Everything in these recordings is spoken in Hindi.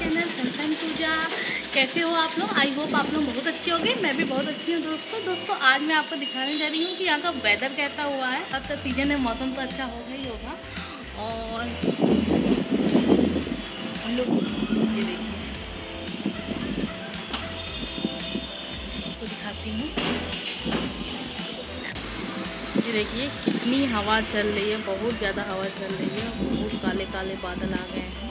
चैनल सनशाइन पूजा। कैसे हो आप लोग? आई होप आप लोग बहुत अच्छे होंगे। मैं भी बहुत अच्छी हूँ दोस्तों। आज मैं आपको दिखाने जा रही हूँ कि यहाँ का वेदर कैसा हुआ है। अब तो सीजन है, मौसम तो अच्छा होगा ही होगा। और हम लोग ये देखिए, आपको दिखाती हूँ। ये देखिए कितनी हवा चल रही है, बहुत ज़्यादा हवा चल रही है। बहुत काले काले बादल आ गए हैं।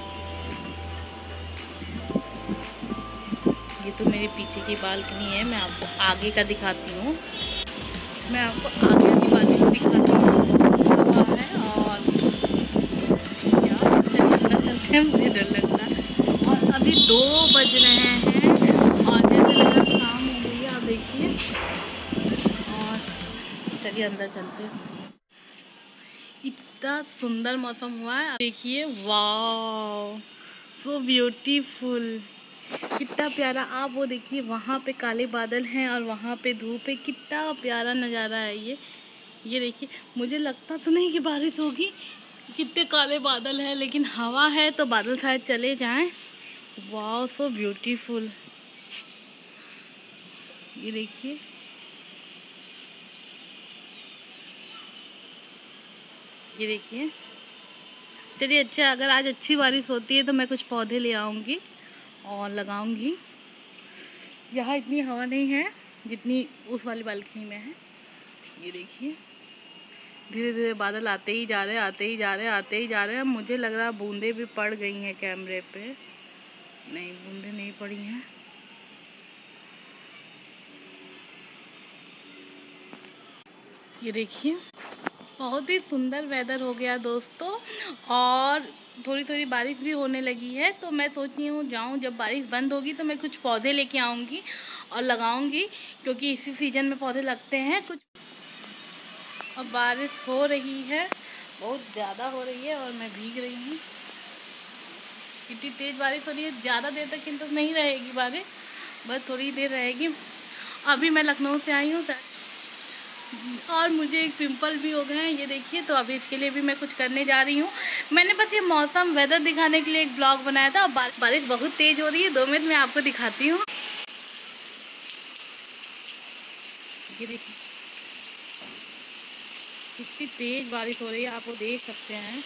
ये तो मेरे पीछे की बालकनी है। मैं आपको आगे का दिखाती हूँ। मैं आपको आगे की बालकनी दिखाती हूँ। हवा है और यार अंदर चलते हैं, मुझे डर लगता है। और अभी 2 बज रहे हैं और जैसे लग रहा शाम हो गई है। आप देखिए, और चलिए अंदर चलते हैं। इतना सुंदर मौसम हुआ है, देखिए। वाह, सो ब्यूटीफुल, कितना प्यारा। आप वो देखिए, वहाँ पे काले बादल हैं और वहाँ पे धूप है। कितना प्यारा नज़ारा है ये देखिए। मुझे लगता तो नहीं कि बारिश होगी, कितने काले बादल हैं, लेकिन हवा है तो बादल शायद चले जाएं। वाह, सो ब्यूटीफुल। ये देखिए, ये देखिए। चलिए अच्छा, अगर आज अच्छी बारिश होती है तो मैं कुछ पौधे ले आऊँगी और लगाऊंगी। यहाँ इतनी हवा नहीं है जितनी उस वाली बालकनी में है। ये देखिए, धीरे धीरे बादल आते ही जा रहे हैं, आते ही जा रहे हैं, आते ही जा रहे हैं। मुझे लग रहा है बूंदे भी पड़ गई हैं कैमरे पे। नहीं, बूंदे नहीं पड़ी हैं। ये देखिए, बहुत ही सुंदर वेदर हो गया दोस्तों। और थोड़ी थोड़ी बारिश भी होने लगी है, तो मैं सोच रही हूँ जाऊँ, जब बारिश बंद होगी तो मैं कुछ पौधे लेके आऊँगी और लगाऊँगी, क्योंकि इसी सीजन में पौधे लगते हैं कुछ। और बारिश हो रही है, बहुत ज़्यादा हो रही है और मैं भीग रही हूँ। इतनी तेज़ बारिश हो रही है, ज़्यादा देर तक तो नहीं रहेगी बारिश, बस थोड़ी देर रहेगी। अभी मैं लखनऊ से आई हूँ और मुझे एक पिंपल भी हो गए हैं, ये देखिए। तो अभी इसके लिए भी मैं कुछ करने जा रही हूँ। मैंने बस ये मौसम वेदर दिखाने के लिए एक ब्लॉग बनाया था। और बारिश बहुत तेज़ हो रही है। 2 मिनट में आपको दिखाती हूँ। ये देखिए कितनी तेज़ बारिश हो रही है, आप वो देख सकते हैं।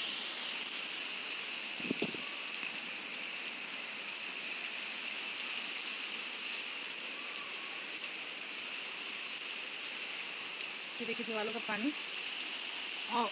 ये देखिए दीवारों का पानी। और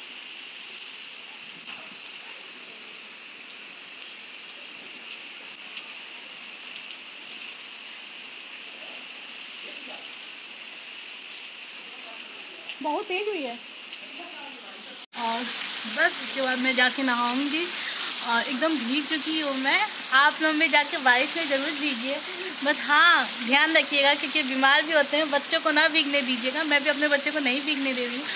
बहुत तेज हुई है। और बस इसके बाद मैं जाके नहाऊंगी और एकदम भीग चुकी हूँ मैं। आप लोग में जाके बारिश में ज़रूर भीगिए, बस हाँ ध्यान रखिएगा, क्योंकि बीमार भी होते हैं। बच्चों को ना भीगने दीजिएगा। मैं भी अपने बच्चे को नहीं भीगने दे रही हूँ।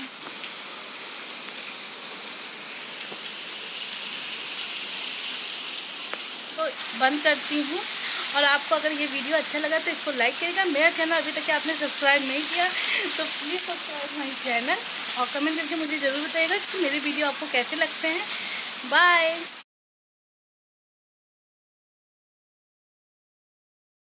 तो बंद करती हूँ। और आपको अगर ये वीडियो अच्छा लगा तो इसको लाइक करिएगा। मेरा चैनल अभी तक आपने सब्सक्राइब नहीं किया तो प्लीज़ सब्सक्राइब माई चैनल। और कमेंट करके मुझे ज़रूर बताइएगा कि मेरे वीडियो आपको कैसे लगते हैं। बाय।